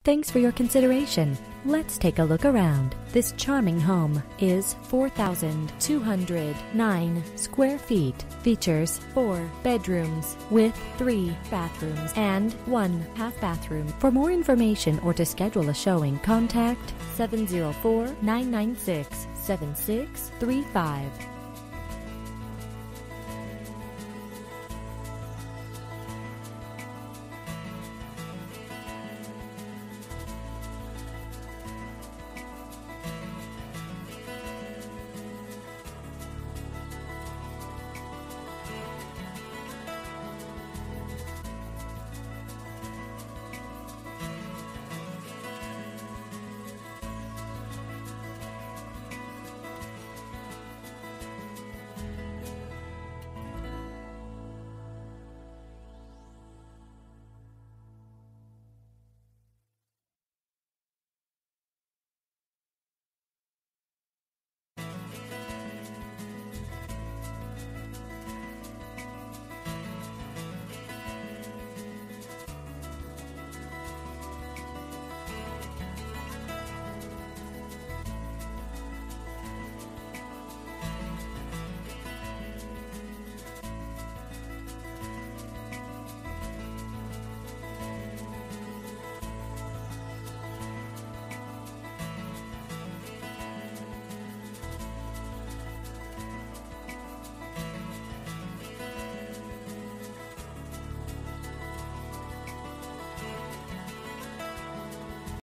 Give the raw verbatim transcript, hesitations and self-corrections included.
Thanks for your consideration. Let's take a look around. This charming home is four thousand two hundred nine square feet. Features four bedrooms with three bathrooms and one half bathroom. For more information or to schedule a showing, contact seven zero four, nine nine six, seven six three five.